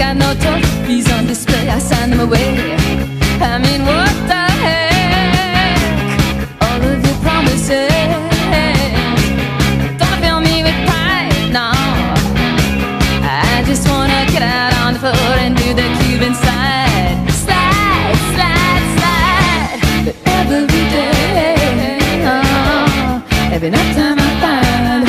got no trophies on display, I sign them away. I mean, what the heck? All of your promises don't fill me with pride, no. I just wanna get out on the floor and do the Cuban slide. Slide, slide, slide. But every day, every night time I find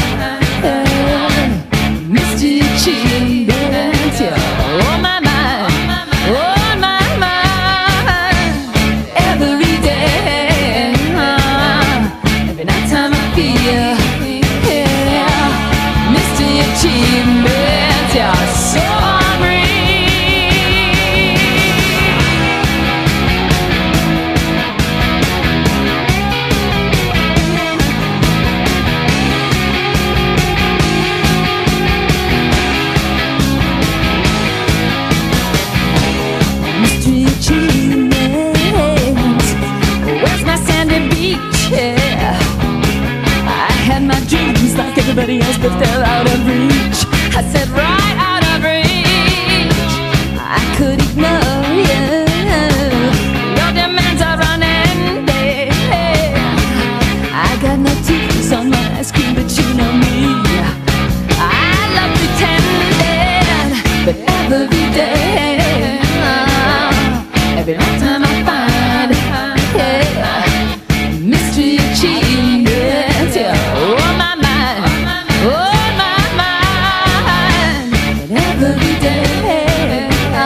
mystery achievements, yeah, on my mind, on my mind. Every day, every night time I feel, yeah, mystery achievements, yeah, so hungry. Mystery achievements, where's my sandy beach? Yeah, I had my dreams like everybody else, but they're out of reach. I said right out of reach. I could ignore you. Your demands are running dead. I got no teeth on my ice cream, but you know me. I love pretending, but every day, every night time I find, yeah, mystery achievements, yeah, on my mind, on my mind. And every day,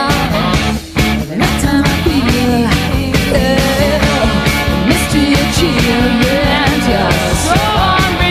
every night time I feel, yeah, mystery achievements, yeah, so hungry.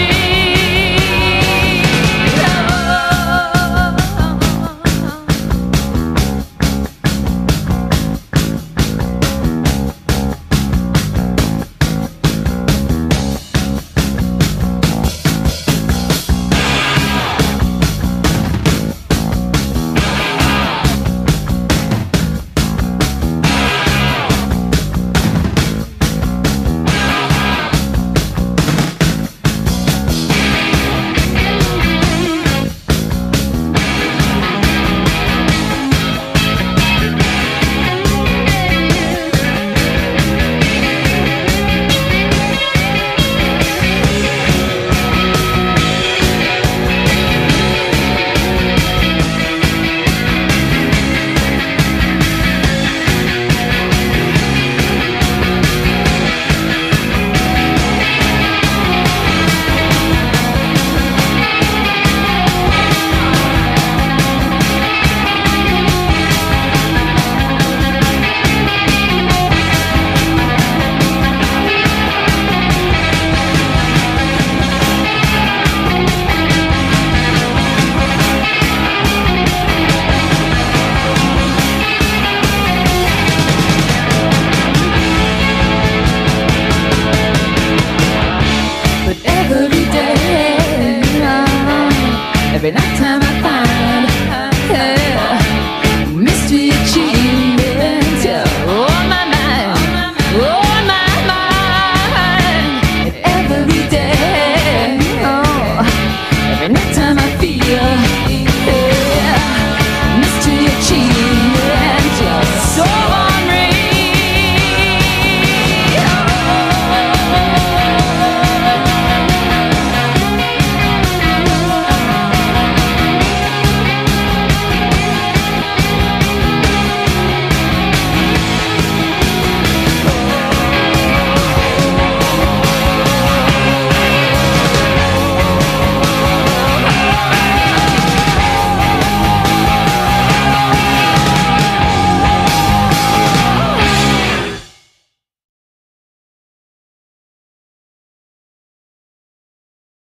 Every night time I